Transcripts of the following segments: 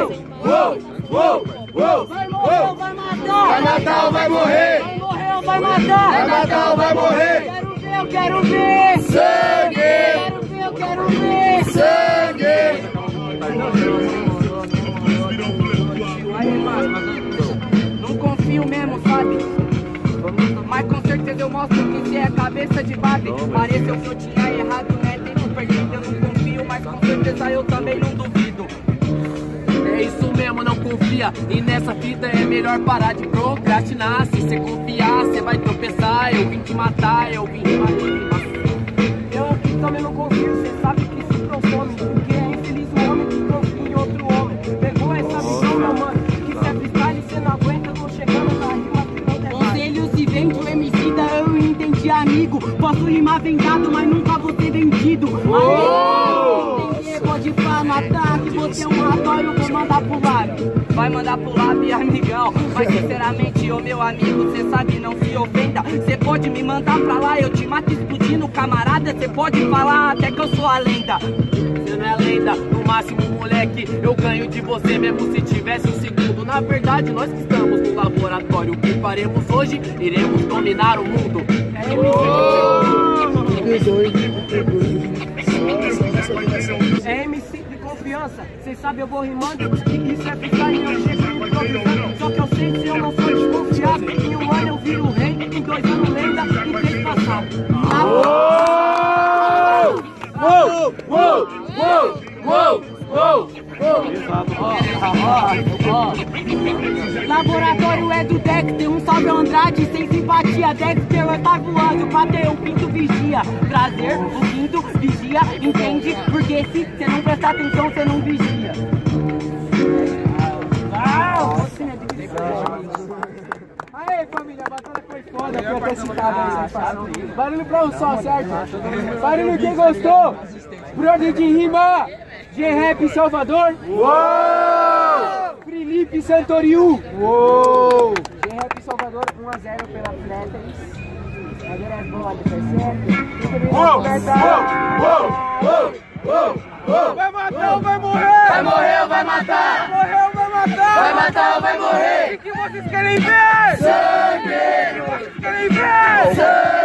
Vai morrer ou vai matar? Vai matar ou vai morrer? Vai morrer ou vai matar? Vai matar ou vai morrer? Eu quero ver! Sangue! Eu quero ver! Sangue! Não confio mesmo, sabe? Mas com certeza eu mostro que você é cabeça de babe. Pareceu que eu tinha errado, né? Tempo perdido, eu não confio, mas com certeza eu também não duvido. É isso mesmo, não confia. E nessa vida é melhor parar de procrastinar. Se você confiar, você vai tropeçar. Eu vim te matar, eu vim te matar. Eu aqui também não confio, você sabe que isso consome. Porque é infeliz o homem que confia em outro homem. Pegou essa visão, meu mano, que se é freestyle você não aguenta. Eu tô chegando na rima. Conselho se vende o MC da eu entendi, amigo. Posso rimar vendado, mas nunca vou ser vendido. Pode falar no ataque, você é um relatório, vou mandar pro lab. Vai mandar pro lab, amigão. Mas sinceramente, ô meu amigo, cê sabe, não se ofenda. Cê pode me mandar pra lá, eu te mato explodindo, camarada. Cê pode falar até que eu sou a lenda. Cê não é lenda, no máximo, moleque, eu ganho de você mesmo se tivesse um segundo. Na verdade, nós que estamos no laboratório, o que faremos hoje? Iremos dominar o mundo. É MC de confiança, cês sabem eu vou rimando. Isso é freestyle, eu chego improvisando. Só que eu sei que eu não sou desconfiado. Em um ano eu viro rei, em 2 anos lenda, em 3 passado. Laboratório é do Dexter, um salve ao Andrade, sem simpatia. Dexter vai tá voando, bateu o quinto vigia. Prazer, o quinto vigia, entende? Porque se você não prestar atenção, você não vigia. Aê, família, a batalha foi foda, foi até citada. Barulho pra um só, certo? Barulho quem gostou? Por ordem de rima, G-Rap Salvador. Uou! Felipe Santoriu. Uou! G-Rap Salvador 1 a 0 pela Atletas. Agora é bola, vai matar ou vai morrer? Vai morrer ou vai matar? Vai morrer ou vai matar? Vai matar ou vai morrer? O que vocês querem ver? Sangue! O que vocês querem ver?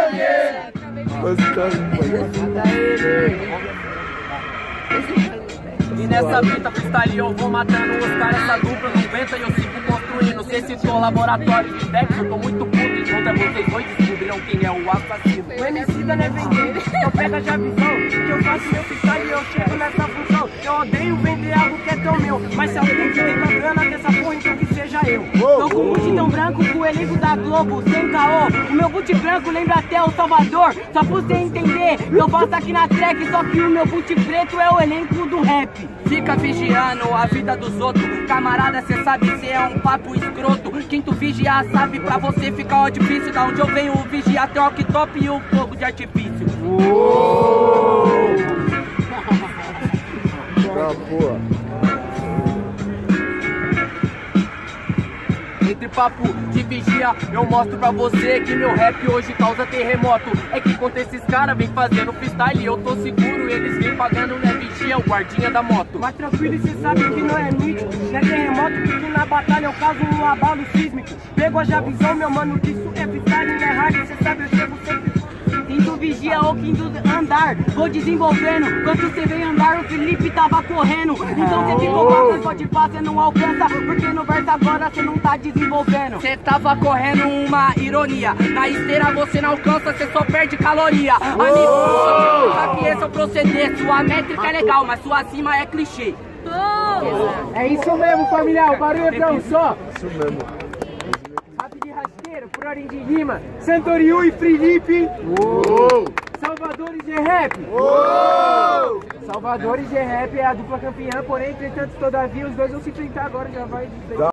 E nessa fita freestyle eu vou matando os caras, essa dupla não aguenta e eu sigo construindo. Cê citou laboratório de Dex, eu tô muito puto. Enquanto vocês dois descobrirão quem é o assassino. O MC da não é vender, então pega já a visão que eu faço meu freestyle e eu chego nessa função. Eu odeio vender algo que é tão meu, mas se alguém que tem a grana dessa porra, então que seja eu. Tô com um boot tão branco com o elenco da Globo, sem caô. O meu boot branco lembra até o Salvador. Só pra você entender, eu faço aqui na track, só que o meu boot preto é o elenco do rap. Fica vigiando a vida dos outros, camarada, cê sabe, cê é um papo escroto. Quem tu vigiar sabe, pra você fica ó difícil. Da onde eu venho vigiar tem o top e o fogo de artifício. Entre papo de vigia, eu mostro pra você que meu rap hoje causa terremoto. É que contra esses caras vem fazendo freestyle, eu tô seguro, eles vêm pagando, né, vigia, o guardinha da moto. Mas tranquilo, cê sabe que não é mítico, não é terremoto, porque na batalha eu caso um abalo sísmico. Pegou já a visão, meu mano, que isso é freestyle, não é hard, cê sabe, eu chego sempre quinto vigia ou quinto andar, vou desenvolvendo. Quando você veio andar, o Felipe tava correndo. Então você ficou passando, pode passar, você não alcança, porque no verso agora você não tá desenvolvendo. Você tava correndo uma ironia, na esteira você não alcança, você só perde caloria. Amigo, sabe que esse é o proceder, sua métrica é legal, mas sua cima é clichê. É isso mesmo, família, o barulho é pra um só. Isso mesmo. Por ordem de rima, Santoriu e Felipe. Uou! Salvador e G-Rap. Uou! Salvador e G-Rap é a dupla campeã, porém, entretanto, todavia, os dois vão se enfrentar agora, já vai...